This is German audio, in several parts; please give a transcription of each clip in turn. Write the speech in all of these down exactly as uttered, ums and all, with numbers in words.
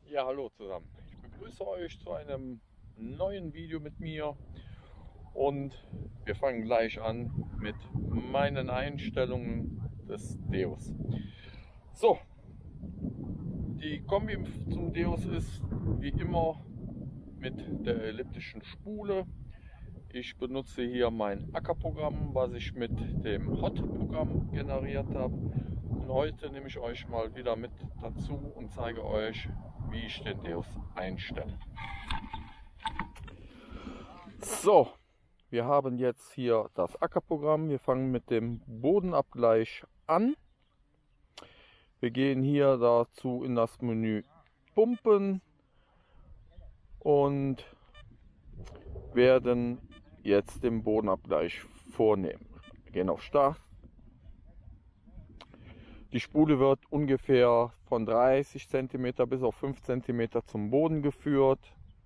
Ja, hallo zusammen. Ich begrüße euch zu einem neuen Video mit mir und wir fangen gleich an mit meinen Einstellungen des Deus. So, die Kombi zum Deus ist wie immer mit der elliptischen Spule. Ich benutze hier mein Ackerprogramm, was ich mit dem Hot-Programm generiert habe. Und heute nehme ich euch mal wieder mit dazu und zeige euch, wie ich den Deus einstelle. So, wir haben jetzt hier das Ackerprogramm. Wir fangen mit dem Bodenabgleich an. Wir gehen hier dazu in das Menü Pumpen und werden jetzt den Bodenabgleich vornehmen. Wir gehen auf Start. Die Spule wird ungefähr von dreißig Zentimeter bis auf fünf Zentimeter zum Boden geführt.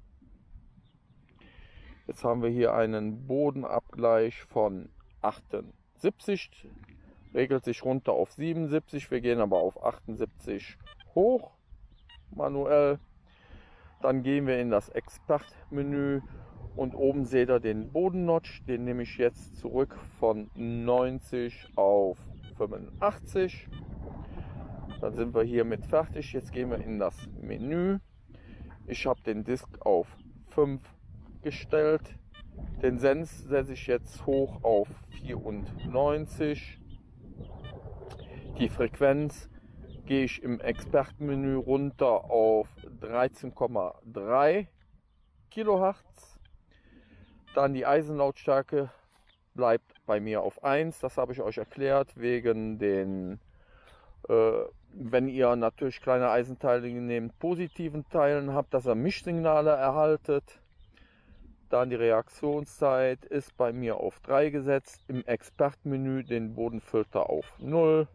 Jetzt haben wir hier einen Bodenabgleich von achtundsiebzig, regelt sich runter auf siebenundsiebzig, wir gehen aber auf achtundsiebzig hoch, manuell. Dann gehen wir in das Expert-Menü und oben seht ihr den Bodennotch, den nehme ich jetzt zurück von neunzig auf fünfundachtzig. Dann sind wir hiermit fertig. Jetzt gehen wir in das Menü. Ich habe den Disk auf fünf gestellt. Den Sens setze ich jetzt hoch auf vierundneunzig. Die Frequenz gehe ich im Expertenmenü runter auf dreizehn Komma drei Kilohertz. Dann die Eisenlautstärke bleibt bei mir auf eins. Das habe ich euch erklärt wegen den Äh, wenn ihr natürlich kleine Eisenteile nehmt, positiven Teilen habt, dass ihr Mischsignale erhaltet. Dann die Reaktionszeit ist bei mir auf drei gesetzt. Im Expertmenü den Bodenfilter auf null.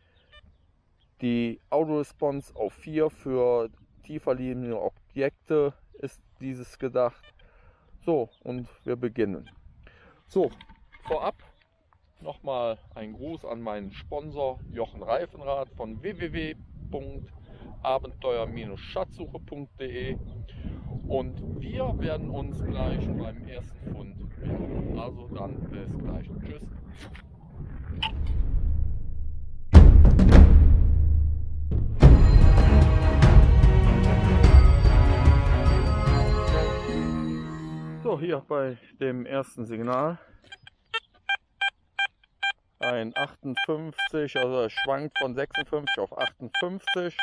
Die Audio-Response auf vier. Für tiefer liegende Objekte ist dieses gedacht. So, und wir beginnen. So, vorab nochmal ein Gruß an meinen Sponsor Jochen Reifenrad von w w w punkt abenteuer Schatzsuche punkt de und wir werden uns gleich beim ersten Fund treffen. Also dann bis gleich. Tschüss. So, hier bei dem ersten Signal ein achtundfünfzig, also es schwankt von sechsundfünfzig auf achtundfünfzig.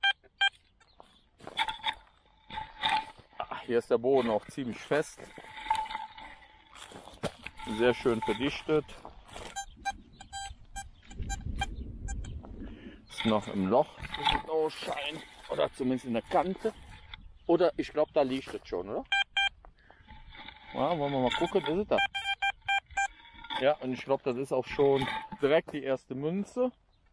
Ach, hier ist der Boden auch ziemlich fest, sehr schön verdichtet. Ist noch im Loch, wie es ausscheint, oder zumindest in der Kante. Oder ich glaube, da liegt es schon, oder? Ja, wollen wir mal gucken, ist es da? Ja, und ich glaube, das ist auch schon direkt die erste Münze.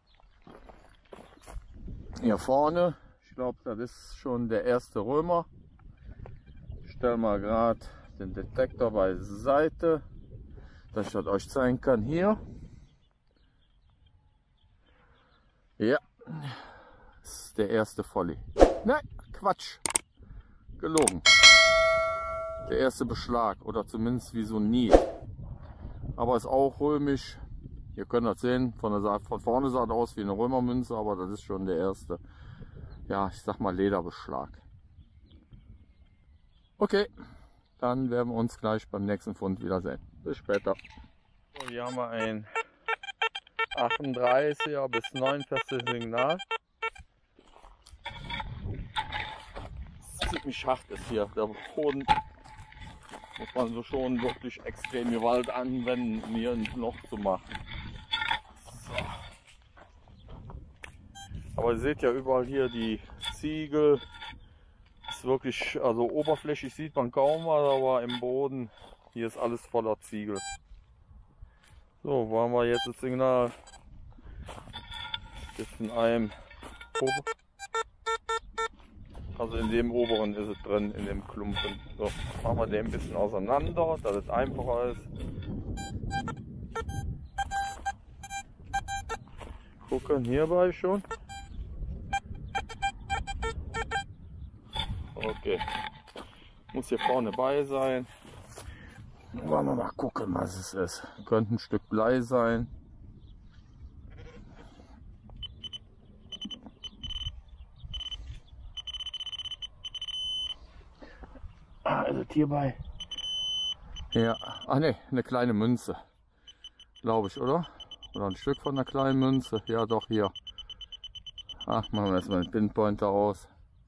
Hier vorne, ich glaube, das ist schon der erste Römer. Ich stelle mal gerade den Detektor beiseite, dass ich das euch zeigen kann. Hier. Ja, das ist der erste Volley. Nein, Quatsch. Gelogen. Der erste Beschlag oder zumindest wie so ein Niet. Aber ist auch römisch. Ihr könnt das sehen, von, der Seite, von vorne sah es aus wie eine Römermünze, aber das ist schon der erste, ja, ich sag mal Lederbeschlag. Okay, dann werden wir uns gleich beim nächsten Fund wiedersehen. Bis später. So, hier haben wir ein achtunddreißiger bis neunundvierzig Signal. Ziemlich hart ist hier der Boden. Muss man so schon wirklich extrem Gewalt anwenden, um hier ein Loch zu machen. So. Aber ihr seht ja überall hier die Ziegel. Ist wirklich, also oberflächlich sieht man kaum was, aber im Boden hier ist alles voller Ziegel. So, wo haben wir jetzt das Signal? Jetzt in einem Probe. Also in dem oberen ist es drin, in dem Klumpen. So, machen wir den ein bisschen auseinander, dass es einfacher ist. Gucken hierbei schon. Okay. Muss hier vorne bei sein. Wollen wir mal gucken, was es ist. Könnte ein Stück Blei sein. Ah, ist es hierbei? Ja, ach ne, eine kleine Münze. Glaube ich, oder? Oder ein Stück von einer kleinen Münze. Ja, doch, hier. Ach, machen wir erstmal den Pinpointer aus.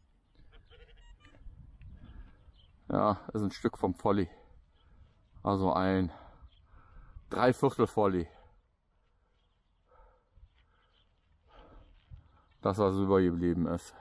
Ja, ist ein Stück vom Folli. Also ein Dreiviertel Folli. Das, was übergeblieben ist.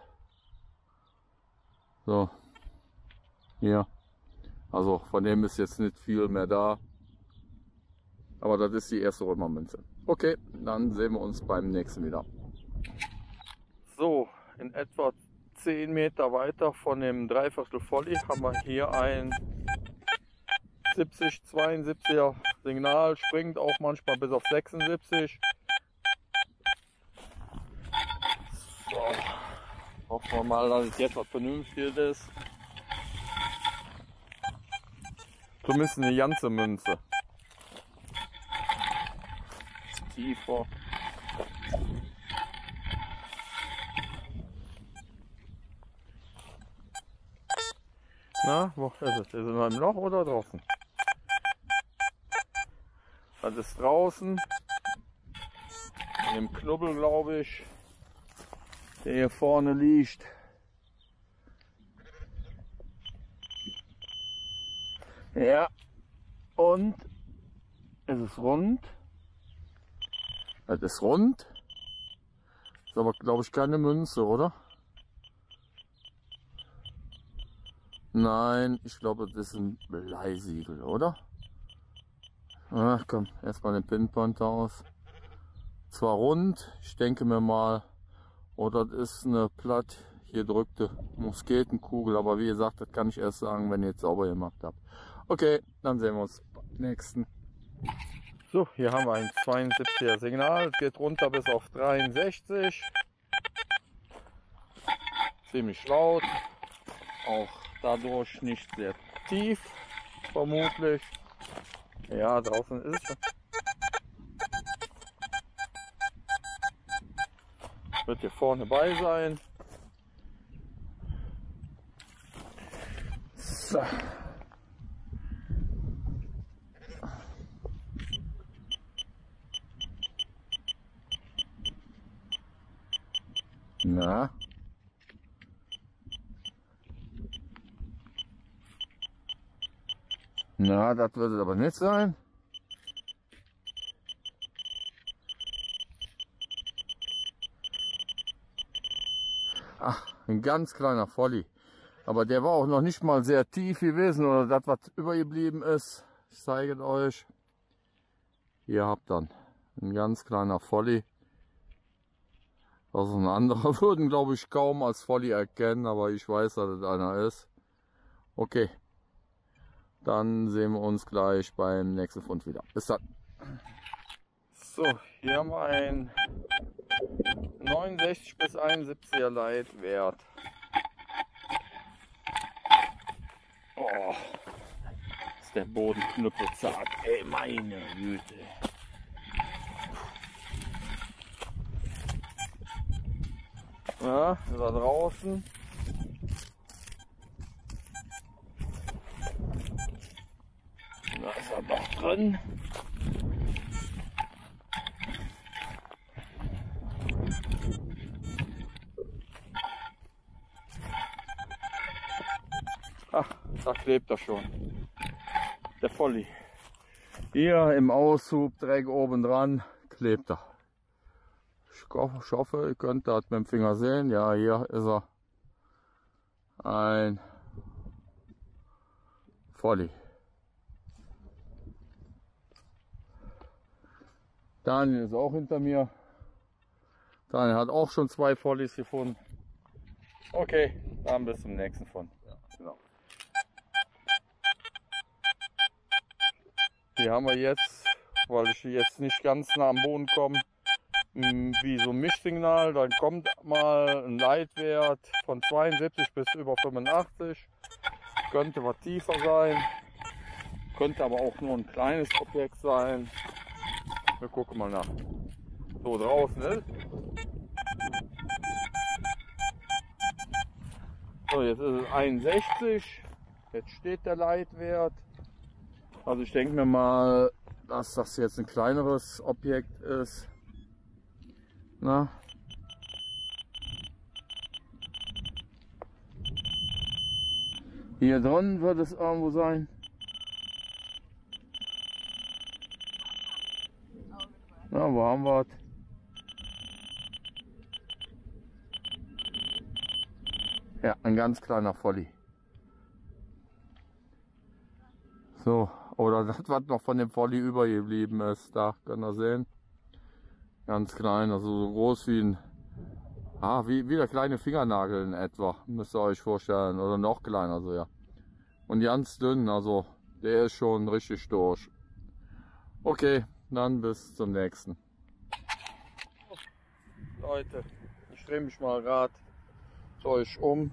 So. Hier. Also von dem ist jetzt nicht viel mehr da. Aber das ist die erste Römermünze. Okay, dann sehen wir uns beim nächsten wieder. So, in etwa zehn Meter weiter von dem Dreiviertel Folli haben wir hier ein siebzig, zweiundsiebziger Signal, springt auch manchmal bis auf sechsundsiebzig. So, hoffen wir mal, dass es jetzt was Vernünftiges ist. Zumindest eine ganze Münze. Tiefer. Na, wo ist es? Ist es noch im Loch oder draußen? Das ist draußen. In dem Knubbel, glaube ich, der hier vorne liegt. Ja. Und es ist rund. Das ist rund. Ist aber, glaube ich, keine Münze, oder? Nein, ich glaube, das ist ein Bleisiegel, oder? Ach komm, erstmal den Pinpointer aus. Zwar rund, ich denke mir mal, oder das ist eine platt gedrückte Musketenkugel, aber wie gesagt, das kann ich erst sagen, wenn ihr jetzt sauber gemacht habt. Okay, dann sehen wir uns beim nächsten. So, hier haben wir ein zweiundsiebziger Signal, es geht runter bis auf dreiundsechzig. Ziemlich laut, auch dadurch nicht sehr tief, vermutlich. Ja, draußen ist es schon. Wird hier vorne bei sein. So. Na. Na, das wird es aber nicht sein. Ach, ein ganz kleiner Folli. Aber der war auch noch nicht mal sehr tief gewesen oder das, was übergeblieben ist. Ich zeige es euch. Ihr habt dann ein ganz kleiner Folli. Also ein anderer würden, glaube ich, kaum als Folli erkennen, aber ich weiß, dass es einer ist. Okay. Dann sehen wir uns gleich beim nächsten Fund wieder. Bis dann. So, hier haben wir ein neunundsechzig bis einundsiebziger Leitwert. Oh, ist der Boden knüppelzart. Ey, meine Güte. Ja, ist er draußen. Da ist er doch drin. Ach, da klebt er schon. Der Folli. Hier im Aushub direkt oben dran klebt er. Ich hoffe, ihr könnt das mit dem Finger sehen. Ja, hier ist er. Ein Folli. Daniel ist auch hinter mir. Daniel hat auch schon zwei Follis gefunden. Okay, dann bis zum nächsten Fund. Ja, genau. Hier haben wir jetzt, weil ich jetzt nicht ganz nah am Boden komme, wie so ein Mischsignal, dann kommt mal ein Leitwert von zweiundsiebzig bis über fünfundachtzig, könnte was tiefer sein, könnte aber auch nur ein kleines Objekt sein. Wir gucken mal nach. So, draußen ist. So, jetzt ist es einundsechzig, jetzt steht der Leitwert. Also ich denke mir mal, dass das jetzt ein kleineres Objekt ist. Na? Hier drin wird es irgendwo sein. Na, wo haben wir es? Ja, ein ganz kleiner Volli. So, oder das, was noch von dem Volli übergeblieben ist, da könnt ihr sehen. Ganz klein, also so groß wie ein, ah, wie, wie der kleine Fingernagel in etwa, müsst ihr euch vorstellen, oder noch kleiner, so ja. Und ganz dünn, also der ist schon richtig durch. Okay, dann bis zum nächsten. Leute, ich drehe mich mal gerade zu euch um.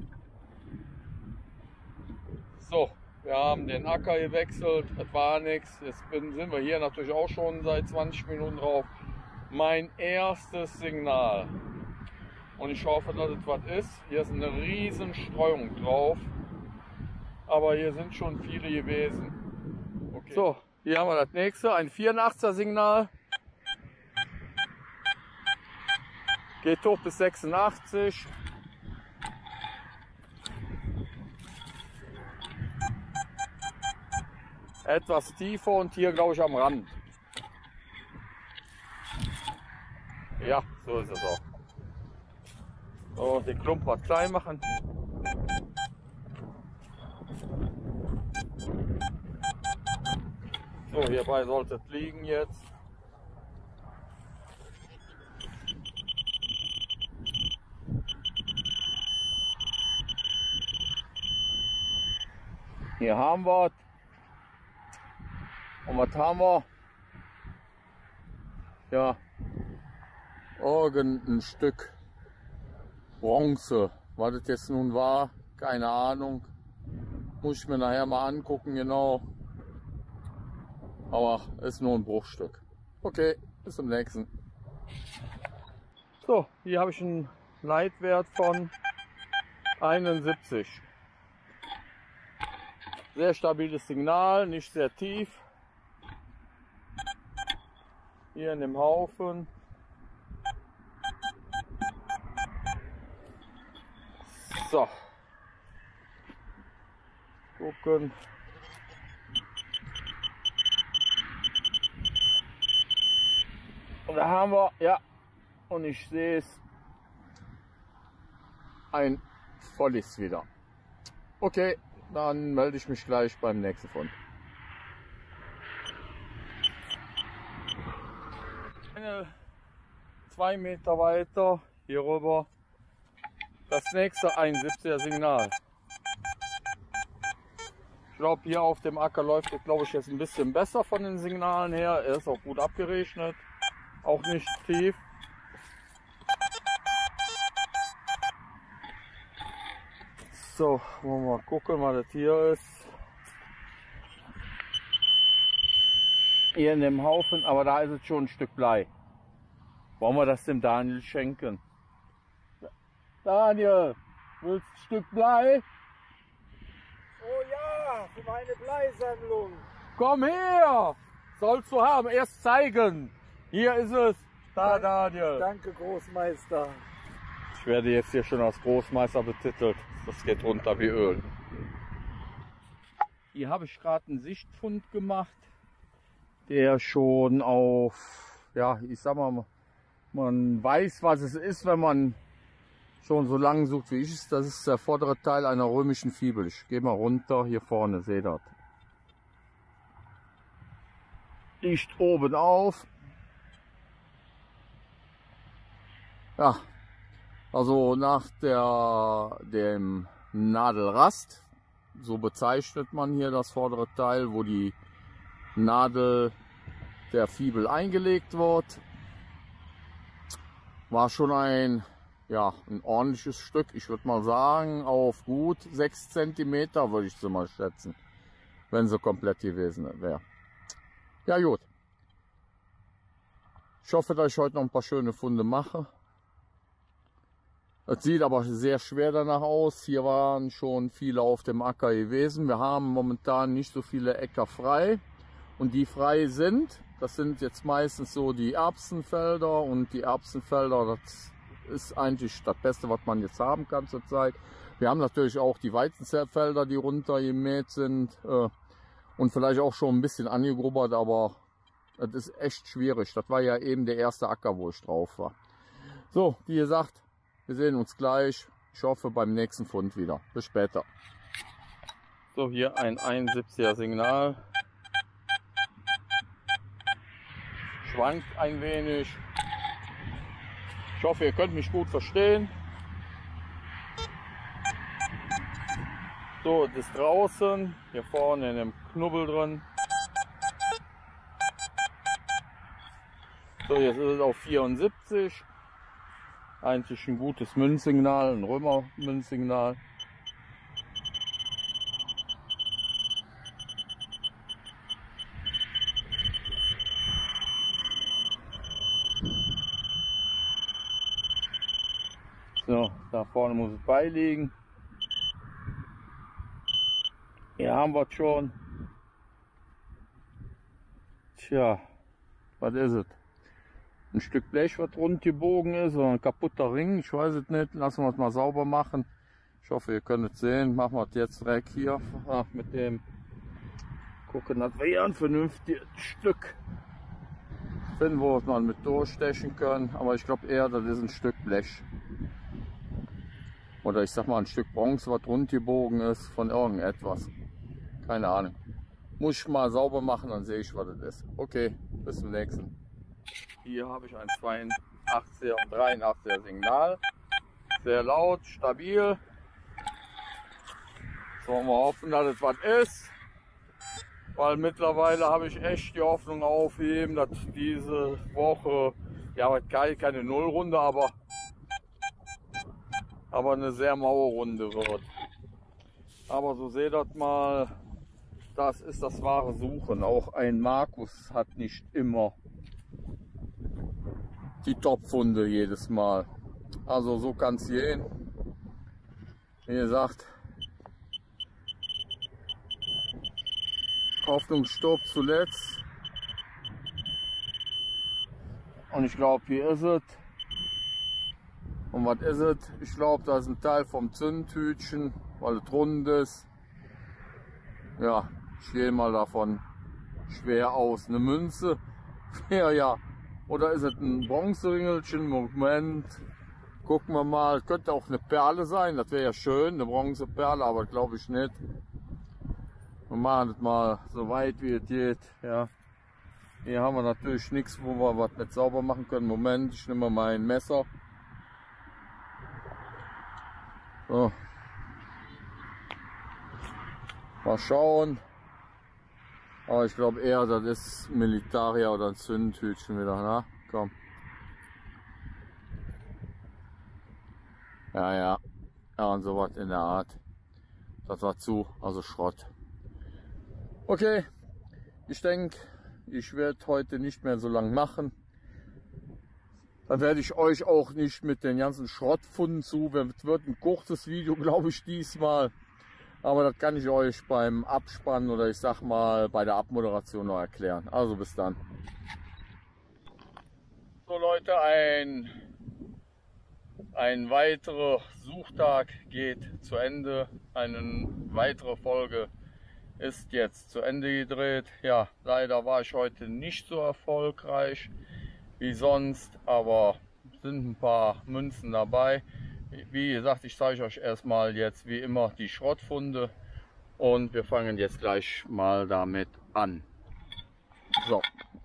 So, wir haben den Acker gewechselt, das war nichts. Jetzt bin, sind wir hier natürlich auch schon seit zwanzig Minuten drauf. Mein erstes Signal. Und ich hoffe, dass es was ist. Hier ist eine riesen Streuung drauf. Aber hier sind schon viele gewesen. Okay. So, hier haben wir das nächste, ein vierundachtziger Signal. Geht hoch bis sechsundachtzig. Etwas tiefer und hier glaube ich am Rand. Ja, so ist es auch. So, den Klump mal klein machen. So, hierbei sollte es liegen jetzt. Hier haben wir es. Und was haben wir? Ja, irgendein Stück Bronze. Was das jetzt nun war, keine Ahnung. Muss ich mir nachher mal angucken, genau. Aber ist nur ein Bruchstück. Okay, bis zum nächsten. So, hier habe ich einen Leitwert von einundsiebzig. Sehr stabiles Signal, nicht sehr tief. Hier in dem Haufen. So. Gucken. Und da haben wir, ja, und ich sehe es, ein Vollis wieder. Okay, dann melde ich mich gleich beim nächsten Fund. Eine, zwei Meter weiter, hier rüber, das nächste einundsiebziger Signal. Ich glaube, hier auf dem Acker läuft es, glaube ich, jetzt ein bisschen besser von den Signalen her. Er ist auch gut abgeregnet, auch nicht tief. So, wollen wir mal gucken, was das hier ist. Hier in dem Haufen, aber da ist es schon ein Stück Blei. Wollen wir das dem Daniel schenken? Daniel, willst du ein Stück Blei? Oh ja, für meine Bleisammlung. Komm her! Sollst du haben, erst zeigen. Hier ist es. Da, Daniel. Danke, Großmeister. Ich werde jetzt hier schon als Großmeister betitelt. Das geht runter wie Öl. Hier habe ich gerade einen Sichtfund gemacht, der schon auf, ja, ich sag mal, man weiß, was es ist, wenn man schon so lange sucht wie ich es. Das ist der vordere Teil einer römischen Fibel. Ich gehe mal runter, hier vorne, seht ihr das. Liegt oben auf. Ja, also nach der, dem Nadelrast, so bezeichnet man hier das vordere Teil, wo die Nadel der Fibel eingelegt wird. war schon ein, ja, ein ordentliches Stück. Ich würde mal sagen, auf gut sechs Zentimeter würde ich sie mal schätzen, wenn sie komplett gewesen wäre. Ja gut. Ich hoffe, dass ich heute noch ein paar schöne Funde mache. Es sieht aber sehr schwer danach aus. Hier waren schon viele auf dem Acker gewesen. Wir haben momentan nicht so viele Äcker frei. Und die frei sind, das sind jetzt meistens so die Erbsenfelder. Und die Erbsenfelder, das ist eigentlich das Beste, was man jetzt haben kann zurzeit. Wir haben natürlich auch die Weizenfelder, die runter gemäht sind. Und vielleicht auch schon ein bisschen angegrubbert, aber das ist echt schwierig. Das war ja eben der erste Acker, wo ich drauf war. So, wie gesagt, wir sehen uns gleich. Ich hoffe beim nächsten Fund wieder. Bis später. So, hier ein einundsiebziger Signal. Schwankt ein wenig. Ich hoffe, ihr könnt mich gut verstehen. So, das ist draußen. Hier vorne in dem Knubbel drin. So, jetzt ist es auf vierundsiebzig. Eigentlich ein gutes Münzsignal, ein Römer-Münzsignal. So, da vorne muss es beiliegen. Hier haben wir es schon. Tja, was ist es? Ein Stück Blech, was rund gebogen ist, oder ein kaputter Ring, ich weiß es nicht. Lassen wir es mal sauber machen. Ich hoffe, ihr könnt es sehen. Machen wir es jetzt direkt hier ah, mit dem gucken, dass wir hier ein vernünftiges Stück finden, wo wir mit durchstechen können. Aber ich glaube eher, das ist ein Stück Blech. Oder ich sag mal ein Stück Bronze, was rund gebogen ist von irgendetwas. Keine Ahnung. Muss ich mal sauber machen, dann sehe ich, was das ist. Okay, bis zum nächsten. Hier habe ich ein zweiundachtziger und dreiundachtziger Signal. Sehr laut, stabil. So, wir hoffen, dass es was ist. Weil mittlerweile habe ich echt die Hoffnung aufgegeben, dass diese Woche, ja, keine Nullrunde, aber, aber eine sehr maue Runde wird. Aber so seht das mal, das ist das wahre Suchen. Auch ein Markus hat nicht immer die Top-Funde jedes Mal. Also so kann es gehen. Wie gesagt, Hoffnung stirbt zuletzt. Und ich glaube, hier ist es. Und was ist es? Ich glaube, da ist ein Teil vom Zündtütchen, weil es rund ist. Ja, ich gehe mal davon schwer aus. Eine Münze. Ja, ja. Oder ist es ein Bronzeringelchen? Moment. Gucken wir mal. Könnte auch eine Perle sein. Das wäre ja schön. Eine Bronzeperle, aber glaube ich nicht. Wir machen das mal so weit wie es geht. Ja. Hier haben wir natürlich nichts, wo wir was nicht sauber machen können. Moment, ich nehme mal mein Messer. So. Mal schauen. Aber ich glaube eher, das ist Militaria oder ein Zündtütchen wieder. Na, komm. Ja, ja. Ja, und sowas in der Art. Das war zu, also Schrott. Okay, ich denke, ich werde heute nicht mehr so lange machen. Dann werde ich euch auch nicht mit den ganzen Schrottfunden zu. Es wird ein kurzes Video, glaube ich, diesmal. Aber das kann ich euch beim Abspannen oder ich sag mal bei der Abmoderation noch erklären. Also bis dann. So Leute, ein, ein weiterer Suchtag geht zu Ende. Eine weitere Folge ist jetzt zu Ende gedreht. Ja, leider war ich heute nicht so erfolgreich wie sonst, aber sind ein paar Münzen dabei. Wie gesagt, ich zeige euch erstmal jetzt wie immer die Schrottfunde und wir fangen jetzt gleich mal damit an. So.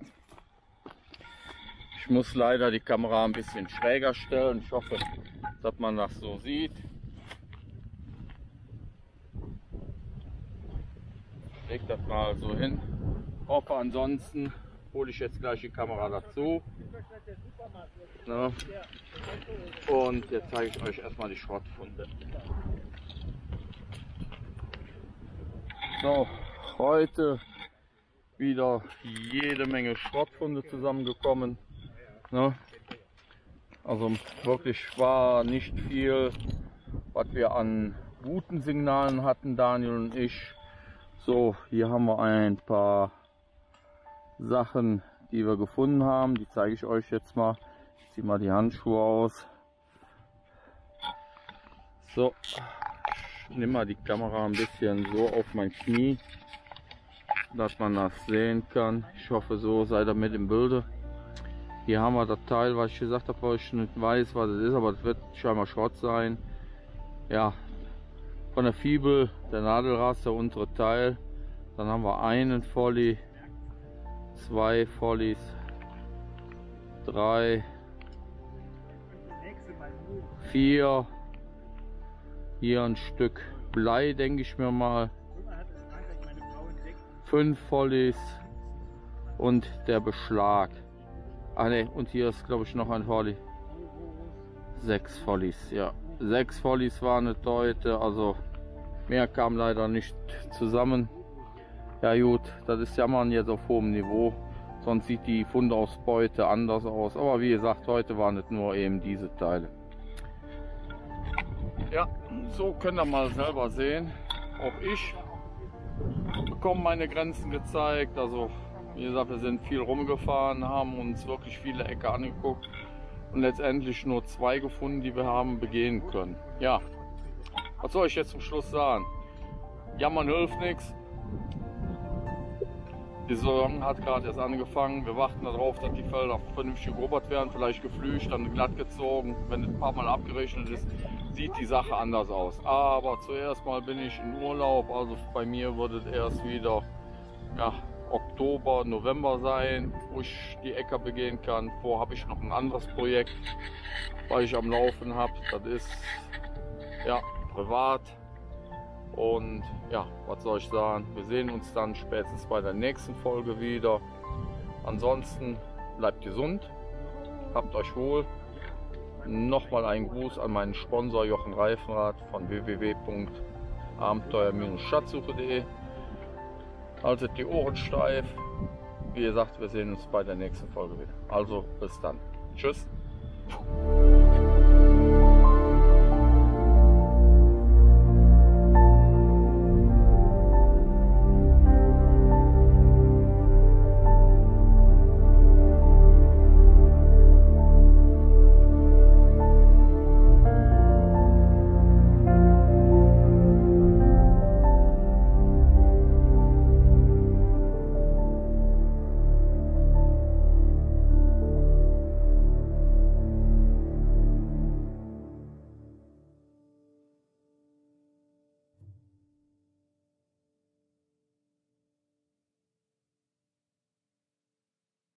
Ich muss leider die Kamera ein bisschen schräger stellen. Ich hoffe, dass man das so sieht. Ich leg das mal so hin. Hoffe ansonsten, hole ich jetzt gleich die Kamera dazu. Ne? Und jetzt zeige ich euch erstmal die Schrottfunde. So, heute wieder jede Menge Schrottfunde zusammengekommen. Ne? Also wirklich war nicht viel, was wir an guten Signalen hatten, Daniel und ich. So, hier haben wir ein paar Sachen, die wir gefunden haben. Die zeige ich euch jetzt mal. Ich ziehe mal die Handschuhe aus. So, ich nehme mal die Kamera ein bisschen so auf mein Knie, dass man das sehen kann. Ich hoffe, so seid ihr mit im Bilde. Hier haben wir das Teil, was ich gesagt habe, weil ich nicht weiß, was es ist, aber es wird scheinbar Schrott sein. Ja, von der Fibel, der Nadelraster, der untere Teil. Dann haben wir einen Volley, zwei Volleys, drei, vier. Hier ein Stück Blei, denke ich mir mal. Fünf Volleys und der Beschlag. Ah ne, und hier ist glaube ich noch ein Volley. Sechs Volleys, ja. Sechs Volleys waren es heute, also mehr kam leider nicht zusammen. Ja gut, das ist Jammern jetzt auf hohem Niveau. Sonst sieht die Fundausbeute anders aus. Aber wie gesagt, heute waren es nur eben diese Teile. Ja, so könnt ihr mal selber sehen. Auch ich bekomme meine Grenzen gezeigt. Also wie gesagt, wir sind viel rumgefahren, haben uns wirklich viele Ecke angeguckt und letztendlich nur zwei gefunden, die wir haben begehen können. Ja, was soll ich jetzt zum Schluss sagen? Jammern hilft nichts. Die Saison hat gerade erst angefangen. Wir warten darauf, dass die Felder vernünftig geobert werden, vielleicht geflügt, dann glatt gezogen. Wenn es ein paar Mal abgerechnet ist, sieht die Sache anders aus. Aber zuerst mal bin ich in Urlaub, also bei mir wird es erst wieder ja, Oktober, November sein, wo ich die Äcker begehen kann. Vorher habe ich noch ein anderes Projekt, was ich am Laufen habe. Das ist ja privat. Und ja, was soll ich sagen? Wir sehen uns dann spätestens bei der nächsten Folge wieder. Ansonsten bleibt gesund, habt euch wohl. Nochmal ein Gruß an meinen Sponsor Jochen Reifenrad von w w w punkt abenteuer schatzsuche punkt de. Haltet die Ohren steif. Wie gesagt, wir sehen uns bei der nächsten Folge wieder. Also bis dann. Tschüss.